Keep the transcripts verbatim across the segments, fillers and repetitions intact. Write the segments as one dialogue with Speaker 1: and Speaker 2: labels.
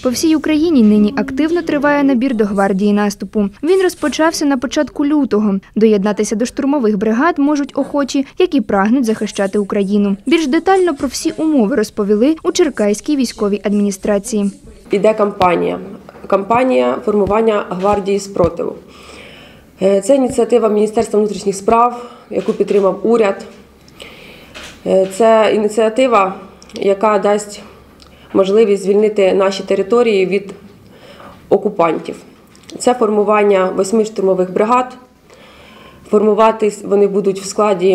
Speaker 1: По всій Україні нині активно триває набір до гвардії наступу. Він розпочався на початку лютого. Доєднатися до штурмових бригад можуть охочі, які прагнуть захищати Україну. Більш детально про всі умови розповіли у Черкаській військовій адміністрації.
Speaker 2: Іде кампанія. Кампанія формування гвардії спротиву. Це ініціатива Міністерства внутрішніх справ, яку підтримав уряд. Це ініціатива, яка дасть можливість звільнити наші території від окупантів. Це формування восьми штурмових бригад. Формуватись вони будуть в складі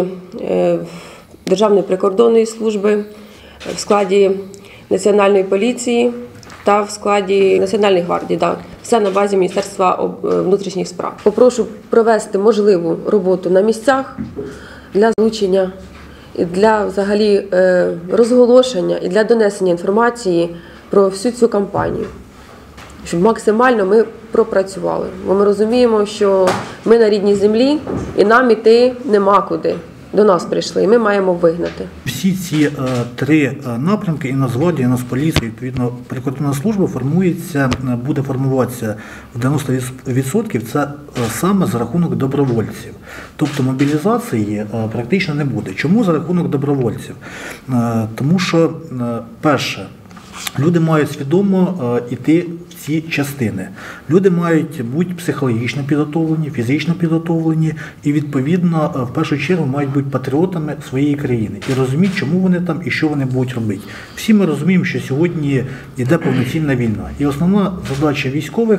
Speaker 2: Державної прикордонної служби, в складі Національної поліції та в складі Національної гвардії. Да. Все на базі Міністерства внутрішніх справ. Попрошу провести можливу роботу на місцях для залучення, для взагалі розголошення і для донесення інформації про всю цю кампанію. Щоб максимально ми пропрацювали. Бо ми розуміємо, що ми на рідній землі і нам іти нема куди. До нас прийшли, і ми маємо вигнати.
Speaker 3: Всі ці е, три напрямки, і Нацгвардія, і Нацполіція, відповідно, прикордонна служба формується, буде формуватися в дев'яносто відсотків це е, саме за рахунок добровольців. Тобто мобілізації е, практично не буде. Чому за рахунок добровольців? Е, тому що, е, перше, люди мають свідомо йти в ці частини. Люди мають бути психологічно підготовлені, фізично підготовлені і, відповідно, в першу чергу мають бути патріотами своєї країни і розуміти, чому вони там і що вони будуть робити. Всі ми розуміємо, що сьогодні йде повноцінна війна. І основна задача військових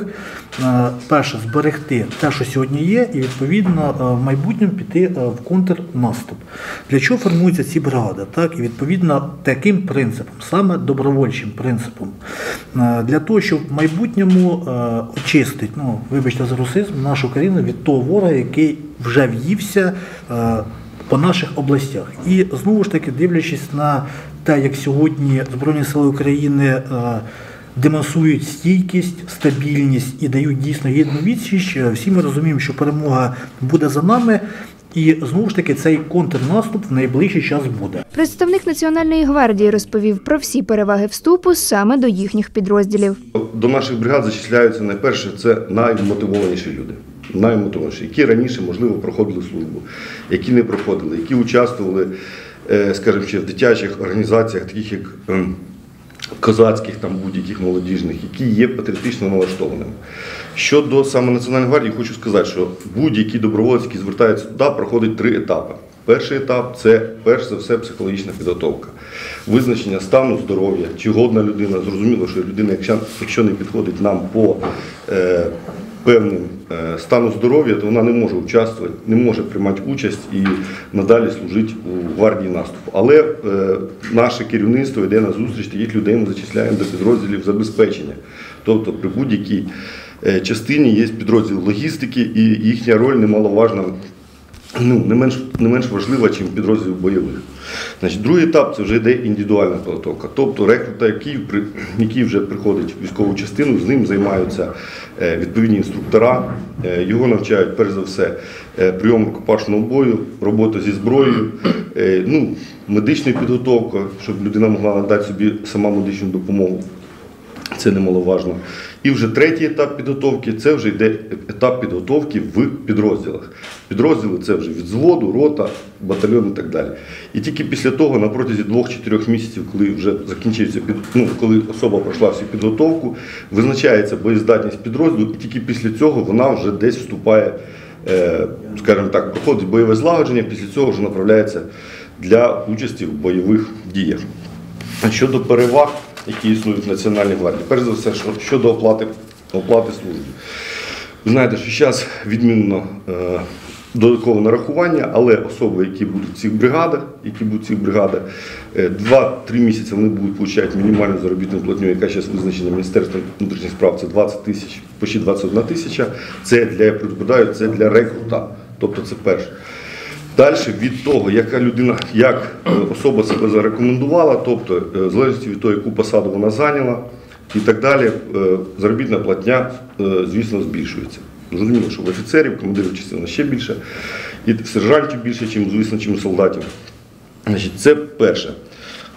Speaker 3: – перше, зберегти те, що сьогодні є, і, відповідно, в майбутньому піти в контрнаступ. Для чого формуються ці бригади? Так, і, відповідно, таким принципом, саме добровольчим принципом. Для того, щоб в майбутньому очистити, ну, вибачте за русизм, нашу країну від того ворога, який вже в'ївся по наших областях. І знову ж таки, дивлячись на те, як сьогодні Збройні Сили України демонструють стійкість, стабільність і дають дійсно гідну відсіч, всі ми розуміємо, що перемога буде за нами. І, знову ж таки, цей контрнаступ в найближчий час буде.
Speaker 1: Представник Національної гвардії розповів про всі переваги вступу саме до їхніх підрозділів.
Speaker 4: До наших бригад зачисляються, найперше, це наймотивованіші люди. Наймотивованіші, які раніше, можливо, проходили службу, які не проходили, які участвували, скажімо, ще в дитячих організаціях, таких як козацьких, там будь-яких молодіжних, які є патріотично налаштованими. Щодо саме Національної гвардії, хочу сказати, що будь-який доброволець, який звертається туди, проходить три етапи. Перший етап – це, перш за все, психологічна підготовка. Визначення стану здоров'я, чи годна людина. Зрозуміло, що людина, якщо, якщо не підходить нам по е, певним е, стану здоров'я, то вона не може участвувати, не може приймати участь і надалі служити у гвардії наступу. Але е, наше керівництво йде на зустріч таких людей, ми зачисляємо до підрозділів забезпечення. Тобто при будь-якій е, частині є підрозділ логістики, і їхня роль немаловажна, ну, не менш, не менш важлива, ніж підрозділ бойових. Значить, другий етап – це вже йде індивідуальна підготовка. Тобто рекрута, який, який вже приходить в військову частину, з ним займаються відповідні інструктора, його навчають, перш за все, прийому рукопашного бою, робота зі зброєю, ну, медичну підготовку, щоб людина могла надати собі сама медичну допомогу. Це немаловажно. І вже третій етап підготовки – це вже йде етап підготовки в підрозділах. Підрозділи – це вже від взводу, рота, батальйон і так далі. І тільки після того, на протязі двох-чотирьох місяців, коли вже закінчується, ну, коли особа пройшла всю підготовку, визначається боєздатність підрозділу, і тільки після цього вона вже десь вступає, скажімо так, проходить бойове злагодження, після цього вже направляється для участі в бойових діях. Щодо переваг, які існують в Національній гвардії. Перш за все, щодо оплати, оплати служби. Ви знаєте, що зараз відмінено е, додаткове нарахування, але особи, які будуть в цих бригадах, які будуть в цих бригадах, е, два-три місяці вони будуть отримати мінімальну заробітну платню, яка зараз визначена Міністерством внутрішніх справ, це двадцять тисяч, почти двадцять одна тисяча. Це для, я предупреждаю, це для рекрута, тобто це перше. Далі від того, яка людина, як особа себе зарекомендувала, тобто в залежності від того, яку посаду вона зайняла і так далі, заробітна платня, звісно, збільшується. Зрозуміло, що в офіцерів, командирів частини ще більше, і сержантів більше, ніж, звісно, ніж солдатів. Значить, це перше.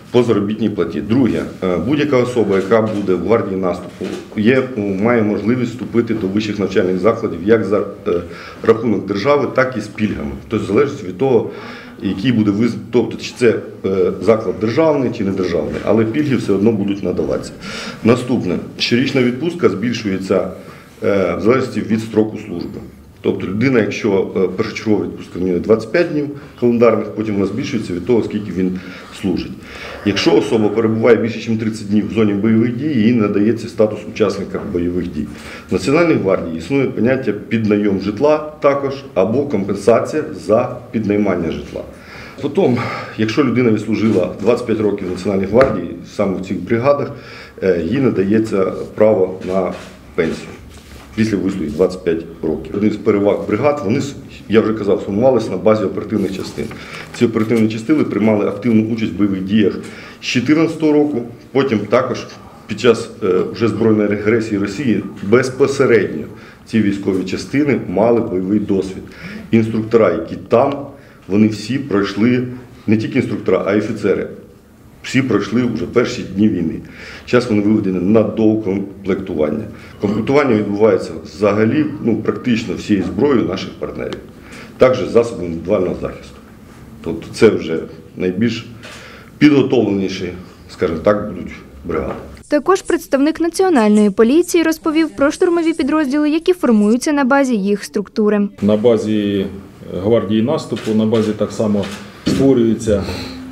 Speaker 4: по заробітній платі. Друге, будь-яка особа, яка буде в гвардії наступу, є, має можливість вступити до вищих навчальних закладів як за рахунок держави, так і з пільгами. Тобто залежить від того, який буде виз... тобто чи це заклад державний, чи не державний, але пільги все одно будуть надаватися. Наступне, щорічна відпустка збільшується в залежності від строку служби. Тобто людина, якщо першочергова відпустка в нього двадцять п'ять днів календарних, потім вона збільшується від того, скільки він служить. Якщо особа перебуває більше, ніж тридцять днів в зоні бойових дій, їй надається статус учасника бойових дій. В Національній гвардії існує поняття піднайом житла також, або компенсація за піднаймання житла. Потім, якщо людина відслужила двадцять п'ять років в Національній гвардії, саме в цих бригадах, їй надається право на пенсію. Після вислуги двадцять п'ять років. Один з переваг бригад, вони, я вже казав, сформувалися на базі оперативних частин. Ці оперативні частини приймали активну участь в бойових діях з дві тисячі чотирнадцятого року, потім також під час вже збройної агресії Росії безпосередньо ці військові частини мали бойовий досвід. Інструктора, які там, вони всі пройшли, не тільки інструктора, а й офіцери. Всі пройшли вже перші дні війни. Зараз вони виведені на доукомплектування. Комплектування відбувається взагалі, ну, практично всією зброєю наших партнерів. Також засобами індивідуального захисту. Тобто це вже найбільш підготовленіші, скажімо так, будуть бригади.
Speaker 1: Також представник Національної поліції розповів про штурмові підрозділи, які формуються на базі їх структури.
Speaker 5: На базі гвардії наступу, на базі так само створюється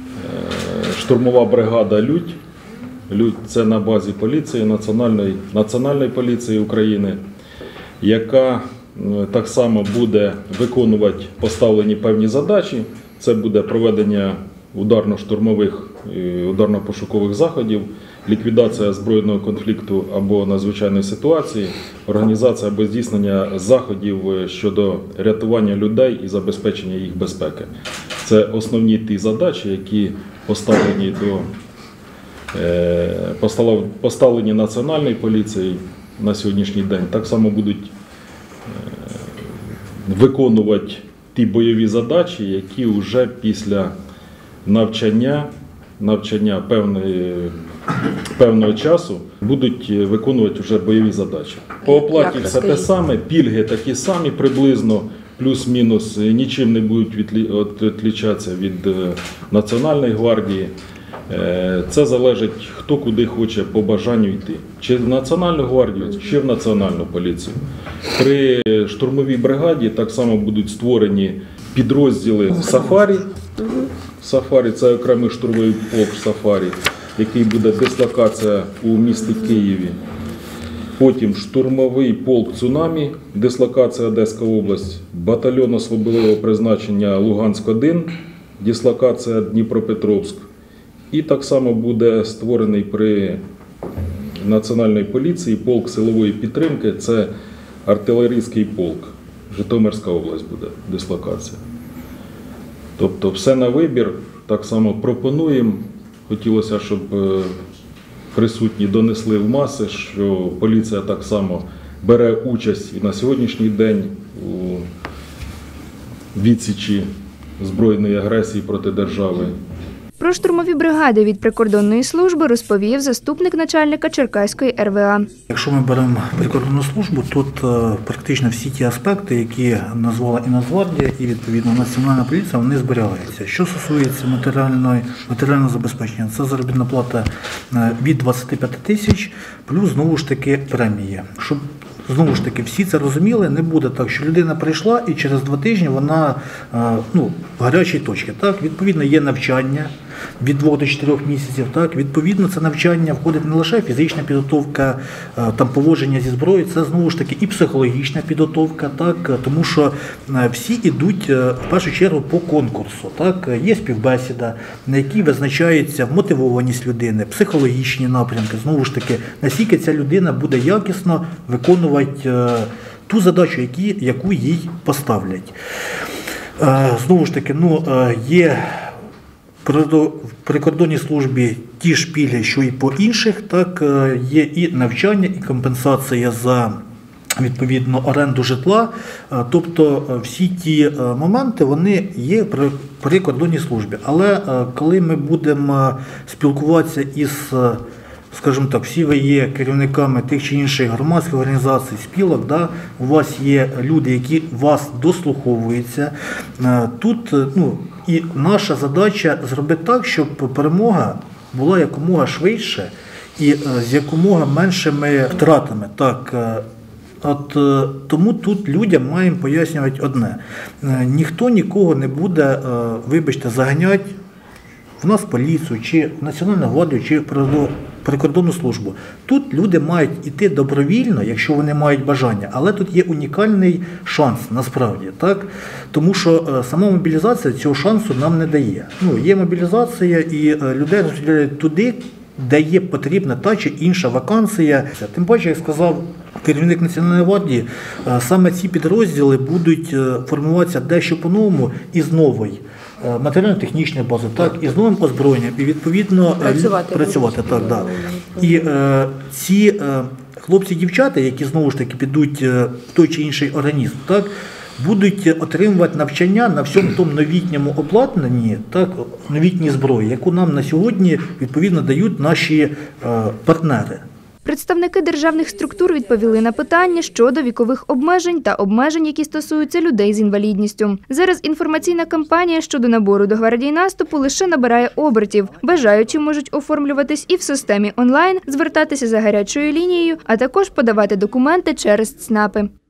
Speaker 5: штурмова бригада «Людь». «Людь» – це на базі поліції, Національної, Національної поліції України, яка так само буде виконувати поставлені певні задачі. Це буде проведення ударно-штурмових, ударно-пошукових заходів, ліквідація збройного конфлікту або надзвичайної ситуації, організація або здійснення заходів щодо рятування людей і забезпечення їх безпеки. Це основні ті задачі, які поставлені до поставлені Національною поліцією на сьогоднішній день. Так само будуть виконувати ті бойові задачі, які вже після навчання, навчання певної, певного часу будуть виконувати вже бойові задачі. По оплаті все те саме, пільги такі самі приблизно, плюс-мінус, нічим не будуть відрізнятися від Національної гвардії. Це залежить, хто куди хоче по бажанню йти. Чи в Національну гвардію, чи в Національну поліцію. При штурмовій бригаді так само будуть створені підрозділи «Сафарі». «Сафарі» – це окремий штурмовий полк «Сафарі», який буде дислокація у місті Києві. Потім штурмовий полк «Цунамі», дислокація Одеська область, батальйон особливого призначення «Луганськ один», дислокація Дніпропетровськ. І так само буде створений при Національній поліції полк силової підтримки, це артилерійський полк. Житомирська область буде дислокація. Тобто все на вибір, так само пропонуємо. Хотілося, щоб присутні донесли в маси, що поліція так само бере участь і на сьогоднішній день у відсічі збройної агресії проти держави.
Speaker 1: Про штурмові бригади від прикордонної служби розповів заступник начальника Черкаської ер ве а.
Speaker 3: Якщо ми беремо прикордонну службу, тут практично всі ті аспекти, які назвала і Нацгвардія, і відповідно Національна поліція, вони зберігаються. Що стосується матеріальної, матеріального забезпечення, це заробітна плата від двадцяти п'яти тисяч, плюс знову ж таки премії. Щоб знову ж таки, всі це розуміли, не буде так, що людина прийшла і через два тижні вона ну, в гарячій точці. Так? Відповідно, є навчання від двох до чотирьох місяців. Так? Відповідно, це навчання входить не лише фізична підготовка, там, поводження зі зброєю, це знову ж таки і психологічна підготовка, так? Тому що всі йдуть в першу чергу по конкурсу. Так? Є співбесіда, на якій визначається мотивованість людини, психологічні напрямки, знову ж таки, наскільки ця людина буде якісно виконувати ту задачу, які, яку їй поставлять. Знову ж таки, ну, є в прикордонній службі ті ж пільги, що і по інших, так, є і навчання, і компенсація за відповідно оренду житла. Тобто всі ті моменти вони є при прикордонній службі. Але коли ми будемо спілкуватися із, скажімо так, всі ви є керівниками тих чи інших громадських організацій, спілок, да, у вас є люди, які вас дослуховуються. Тут, ну, і наша задача зробити так, щоб перемога була якомога швидше і з якомога меншими втратами. Так, от тому тут людям маємо пояснювати одне. Ніхто нікого не буде, вибачте, заганяти в нас поліцію, чи в Національну гвардію, чи прикордонну службу. Тут люди мають йти добровільно, якщо вони мають бажання, але тут є унікальний шанс насправді, так? Тому що сама мобілізація цього шансу нам не дає. Ну, є мобілізація і людей розподіляють туди, де є потрібна та чи інша вакансія. Тим паче, як сказав керівник Національної гвардії, саме ці підрозділи будуть формуватися дещо по-новому і з нової матеріально-технічної бази, так, і з новим озброєнням, і відповідно
Speaker 2: працювати.
Speaker 3: працювати так, да. І е, ці е, хлопці-дівчата, які знову ж таки підуть в той чи інший організм, так, будуть отримувати навчання на всьому тому новітньому обладнанні, так, новітній зброї, яку нам на сьогодні відповідно дають наші е, партнери.
Speaker 1: Представники державних структур відповіли на питання щодо вікових обмежень та обмежень, які стосуються людей з інвалідністю. Зараз інформаційна кампанія щодо набору до гвардії наступу лише набирає обертів. Бажаючі можуть оформлюватись і в системі онлайн, звертатися за гарячою лінією, а також подавати документи через ЦНАПи.